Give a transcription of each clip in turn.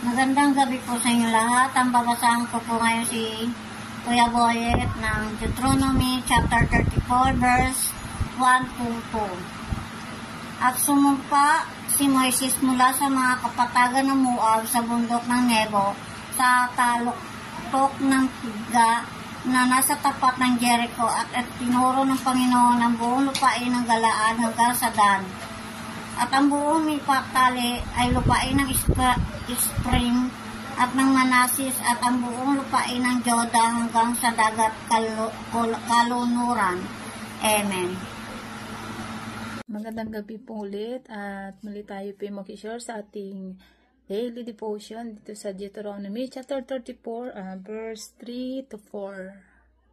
Magandang gabi po sa inyo lahat. Ang babasahan ko po ngayon si Kuya Boyet ng Deuteronomy chapter 34 verse 1 to 2. At sumumpa si Moises mula sa mga kapatagan ng Moab sa bundok ng Nebo sa taluktok ng Pisga na nasa tapat ng Jericho at tinuro ng Panginoon ang buong lupain ng Galaan hanggang sa Dan. At ang buong Naphtali ay lupain ng Ephraim at ng Manasseh at ang buong lupain ng Joda hanggang sa dagat kalunuran. Amen. Magandang gabi po ulit at muli tayo po mag-share sa ating daily devotion dito sa Deuteronomy chapter 34 verse 3 to 4.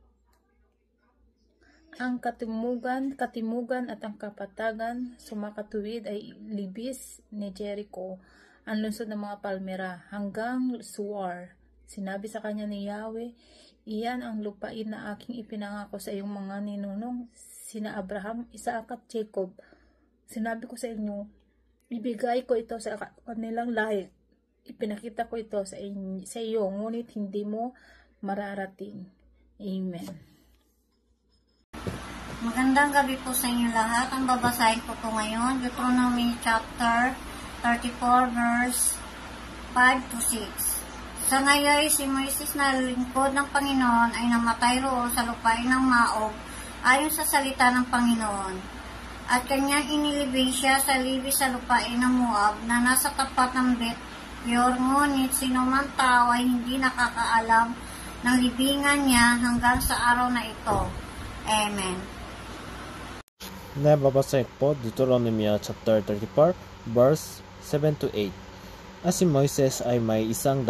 Ang katimugan at ang kapatagan sumakatuwid ay libis ni Jericho, ang lungsod ng mga palmera, hanggang Suar. Sinabi sa kanya ni Yahweh, iyan ang lupain na aking ipinangako sa iyong mga ninunong, sina Abraham, Isaac at Jacob. Sinabi ko sa inyo, ibigay ko ito sa kanilang lahi. Ipinakita ko ito sa iyo, ngunit hindi mo mararating. Amen. Magandang gabi po sa inyo lahat. Ang babasahin ko po ngayon, Deuteronomy chapter 34 verse 5 to 6. Sa ngayon, si Moises na lingkod ng Panginoon ay namatay roon sa lupain ng Moab ayon sa salita ng Panginoon. At kanyang inilibing siya sa libis sa lupain ng Moab na nasa tapat ng Bet-peor, ngunit sinuman tao ay hindi nakakaalam ng libingan niya hanggang sa araw na ito. Amen. Nababasa po Deuteronomy chapter 34 verse 7 to 8. At si Moises ay may 120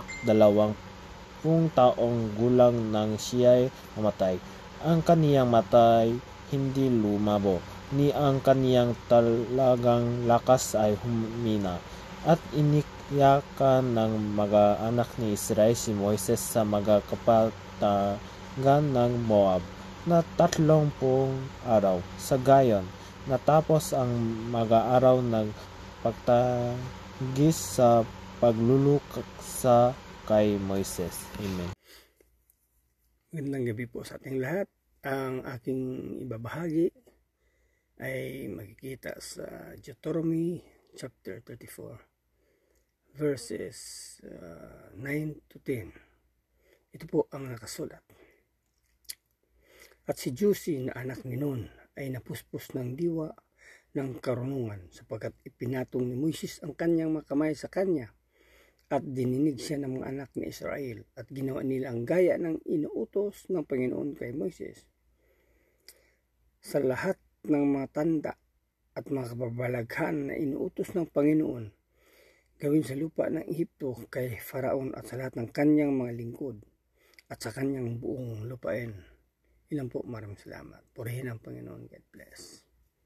taong gulang nang siya'y mamatay. Ang kaniyang matay hindi lumabo, ni ang kaniyang talagang lakas ay humina. At iniyakan ng mga anak ni Israel si Moises sa mga kapatagan ng Moab na 30 araw. Sa gayon, natapos ang mga araw ng pagtagis sa pagluluksa kay Moises. Amen. Magandang gabi po sa ating lahat. Ang aking ibabahagi ay makikita sa Deuteronomy chapter 34 verses 9 to 10. Ito po ang nakasulat. At si Josi na anak ni Nun ay napuspos ng diwa ng karunungan sapagkat ipinatong ni Moises ang kanyang makamay sa kanya at dininig siya ng mga anak ni Israel at ginawa nila ang gaya ng inuutos ng Panginoon kay Moises. Sa lahat ng mga tanda at mga kababalaghan na inuutos ng Panginoon gawin sa lupa ng Ehipto kay Faraon at sa lahat ng kanyang mga lingkod at sa kanyang buong lupain. Ilan po, maraming salamat. Purihin ang Panginoon. God bless.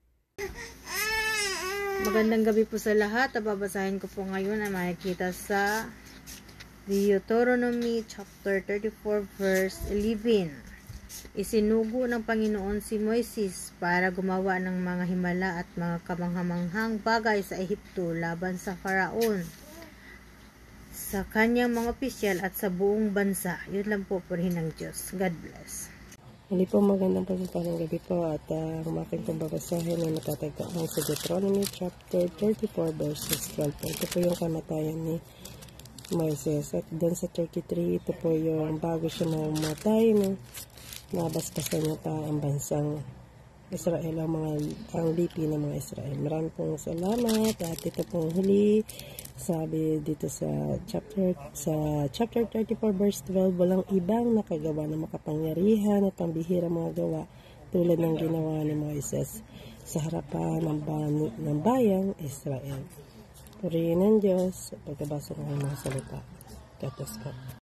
Magandang gabi po sa lahat. Babasahin ko po ngayon ang makikita sa Deuteronomy chapter 34 verse 11. Isinugo ng Panginoon si Moises para gumawa ng mga himala at mga kamanghamanghang bagay sa Ehipto laban sa Faraon, sa kanyang mga opisyal at sa buong bansa. Yun lang po, purihin ng Diyos. God bless. Hindi po, magandang pagpapalang gabi po at ang aking pong babasahin ay natatagpuan sa Deuteronomy chapter 34 verses 12. Ito po yung kamatayan ni Moises. At doon sa 33, ito po yung bago siya namatay, nabasbasan niya pa ang bansang Israel, ang lipi ng mga Israel. Maraming pong salamat at ito pong huli. Sabi dito sa chapter 34 verse 12, walang ibang nakagawa ng makapangyarihan at pambihirang mga gawa tulad ng ginawa ni Moises sa harapan ng bayang Israel. Purihin ng Diyos, pagkabasa ng mga salita. God bless po.